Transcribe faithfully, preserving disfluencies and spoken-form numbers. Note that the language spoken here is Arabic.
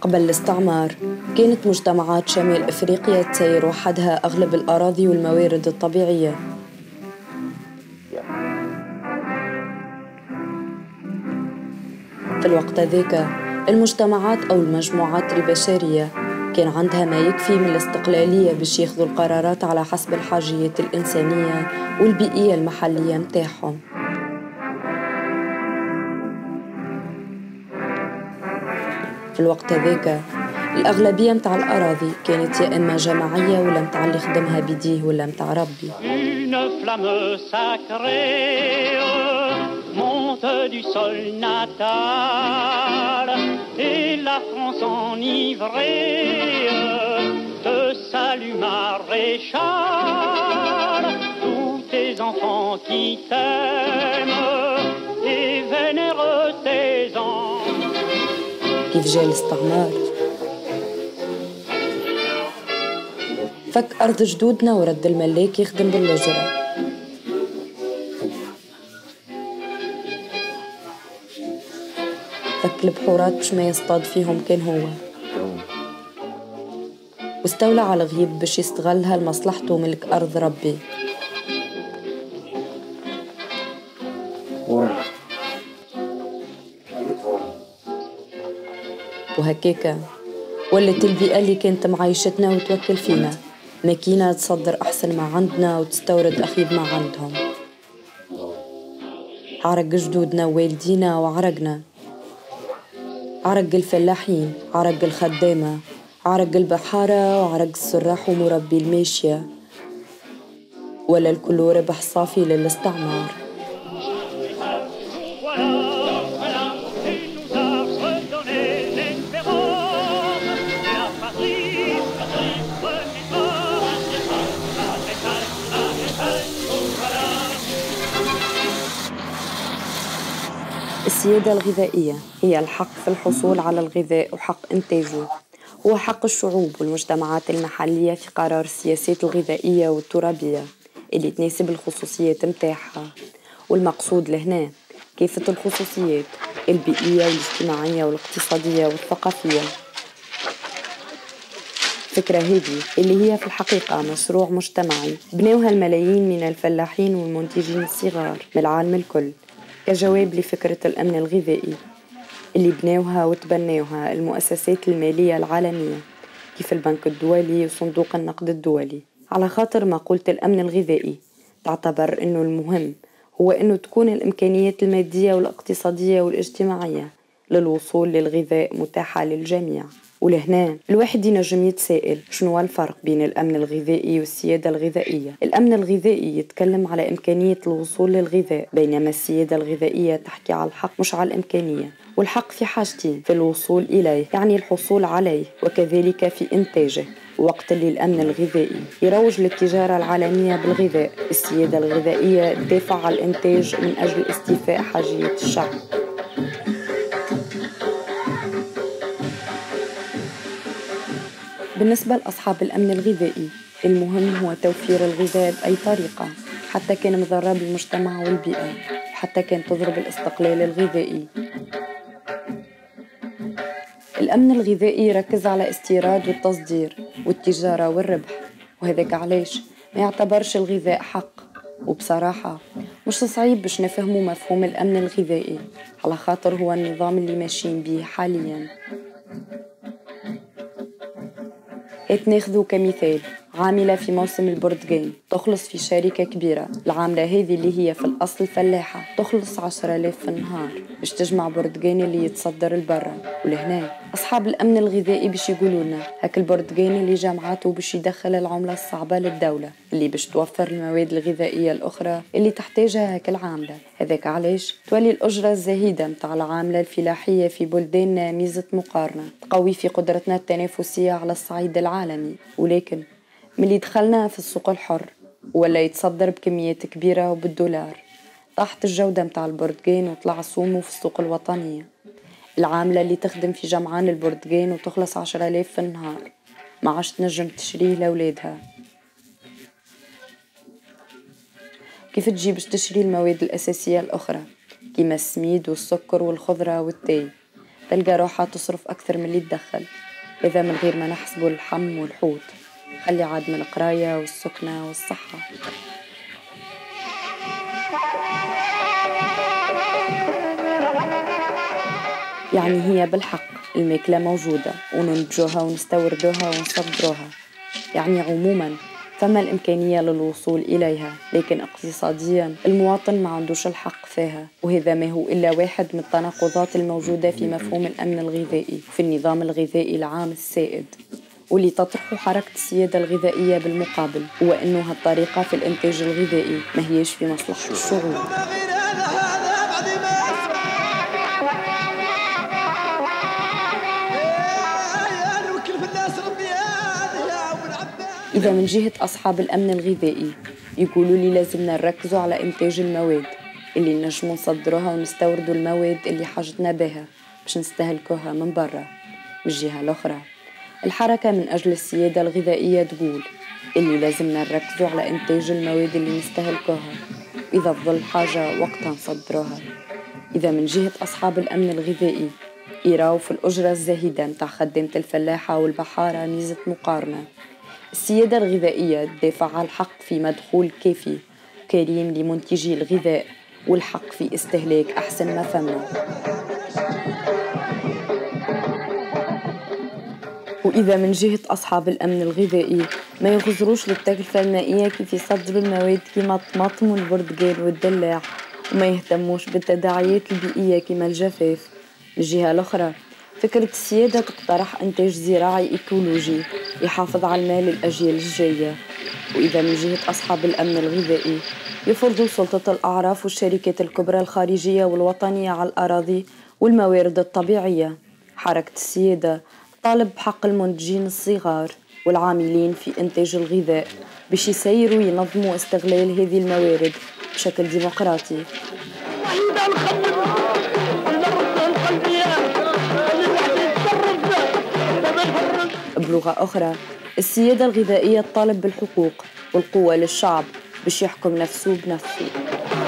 قبل الاستعمار كانت مجتمعات شمال إفريقيا تسير وحدها أغلب الأراضي والموارد الطبيعية. في الوقت ذاك المجتمعات أو المجموعات البشرية كان عندها ما يكفي من الاستقلالية باش ياخذوا القرارات على حسب الحاجيات الإنسانية والبيئية المحلية متاعهم. في الوقت ذاك الأغلبية متاع الأراضي كانت يا إما جماعية ولا متاع اللي خدمها بيديه ولا متاع ربي. Du sol natal et la France enivrée te salue maréchal, tous tes enfants qui t'aiment et vénèrent tes ans. كيف جاء الاستعمار؟ فك أرض جدودنا ورد الملاك يخدم بالأجرة. فك البحورات باش ما يصطاد فيهم كان هو، واستولى على الغيب باش يستغلها لمصلحته ملك أرض ربي. وهكاكا ولت البيئة اللي كانت معايشتنا وتوكل فينا ماكينة تصدر أحسن ما عندنا وتستورد أخيب ما عندهم. عرق جدودنا ووالدينا وعرقنا، عرق الفلاحين، عرق الخدامة، عرق البحارة وعرق السراح ومربي الماشية، ولا الكل ربح صافي للاستعمار. السيادة الغذائية هي الحق في الحصول على الغذاء وحق إنتاجه، هو حق الشعوب والمجتمعات المحلية في قرار السياسات الغذائية والترابية اللي تناسب الخصوصيات متاعها. والمقصود لهنا كافة الخصوصيات البيئية والاجتماعية والاقتصادية والثقافية. الفكرة هذه اللي هي في الحقيقة مشروع مجتمعي بناوها الملايين من الفلاحين والمنتجين الصغار من العالم الكل كجواب لفكرة الأمن الغذائي اللي بناوها وتبناوها المؤسسات المالية العالمية كيف البنك الدولي وصندوق النقد الدولي. على خاطر مقولة الأمن الغذائي تعتبر أنه المهم هو أنه تكون الإمكانيات المادية والاقتصادية والاجتماعية للوصول للغذاء متاحة للجميع. ولهنا الواحد ينجم يتسائل شنو الفرق بين الأمن الغذائي والسيادة الغذائية. الأمن الغذائي يتكلم على إمكانية الوصول للغذاء، بينما السيادة الغذائية تحكي على الحق مش على الإمكانية. والحق في حاجتين، في الوصول إليه يعني الحصول عليه وكذلك في إنتاجه. وقت اللي الأمن الغذائي يروج للتجارة العالمية بالغذاء، السيادة الغذائية تدافع على الإنتاج من أجل استيفاء حاجية الشعب. بالنسبة لأصحاب الأمن الغذائي المهم هو توفير الغذاء بأي طريقة، حتى كان مضرة بالمجتمع والبيئة، حتى كان تضرب الاستقلال الغذائي. الأمن الغذائي يركز على استيراد والتصدير والتجارة والربح، وهذاك علاش ما يعتبرش الغذاء حق. وبصراحة مش صعيب باش نفهموا مفهوم الأمن الغذائي على خاطر هو النظام اللي ماشيين به حالياً. اتناخذوا كمثال عاملة في موسم البرتقال تخلص في شركة كبيرة. العاملة هذه اللي هي في الأصل فلاحة تخلص عشرة آلاف في النهار باش تجمع برتقال اللي يتصدر البرة. ولهنا أصحاب الأمن الغذائي باش يقولوا لنا هاك البرتقال اللي جمعته باش يدخل العملة الصعبة للدولة اللي باش توفر المواد الغذائية الأخرى اللي تحتاجها هاك العاملة. هذاك علاش تولي الأجرة الزهيدة متاع العاملة الفلاحية في بلداننا ميزة مقارنة تقوي في قدرتنا التنافسية على الصعيد العالمي. ولكن ملي دخلنا في السوق الحر ولا يتصدر بكميات كبيرة وبالدولار طاحت الجودة متاع البرتقال وطلع سومه في السوق الوطنية. العاملة اللي تخدم في جمعان البرتقال وتخلص عشرة آلاف في النهار ما عادش تنجم تشريه لأولادها. كيف تجي باش تشري المواد الأساسية الأخرى كيما السميد والسكر والخضرة والتاي؟ تلقى روحها تصرف أكثر من اللي تدخل، إذا من غير ما نحسبوا اللحم والحوت. خلي عاد من القراية والسكنة والصحة. يعني هي بالحق الماكلة موجودة وننتجوها ونستوردوها ونصدروها، يعني عموما فما الإمكانية للوصول إليها، لكن اقتصاديا المواطن ما عندوش الحق فيها. وهذا ما هو إلا واحد من التناقضات الموجودة في مفهوم الأمن الغذائي في النظام الغذائي العام السائد، واللي تطرح حركة السيادة الغذائية بالمقابل، هو أنه هالطريقة في الإنتاج الغذائي ما هيش في مصلحة الشعوب. إذا من جهة أصحاب الأمن الغذائي يقولوا لي لازمنا نركزوا على إنتاج المواد اللي نجموا نصدروها ونستوردوا المواد اللي حاجتنا بها باش نستهلكوها من برا. من الجهة الأخرى الحركة من أجل السيادة الغذائية تقول اللي لازمنا نركزوا على إنتاج المواد اللي نستهلكوها، إذا تظل حاجة وقتها نصدروها. إذا من جهة أصحاب الأمن الغذائي يراو في الأجرة الزاهدة متاع خدامة الفلاحة والبحارة ميزة مقارنة. السيادة الغذائية تدافع على الحق في مدخول كافي كريم لمنتجي الغذاء والحق في استهلاك أحسن ما فما. وإذا من جهة أصحاب الأمن الغذائي ما يغزروش للتكلفة المائية كيف يصدروا المواد كما الطماطم والبرتقال والدلاع، وما يهتموش بالتداعيات البيئية كما الجفاف. الجهة الأخرى فكرة السيادة تقترح إنتاج زراعي إيكولوجي يحافظ على المال للأجيال الجاية. وإذا من جهة أصحاب الأمن الغذائي يفرضوا سلطة الأعراف والشركات الكبرى الخارجية والوطنية على الأراضي والموارد الطبيعية. حركة السيادة طالب بحق المنتجين الصغار والعاملين في إنتاج الغذاء باش يسيروا ينظموا استغلال هذه الموارد بشكل ديمقراطي. بلغة أخرى السيادة الغذائية تطالب بالحقوق والقوة للشعب باش يحكم نفسه بنفسه.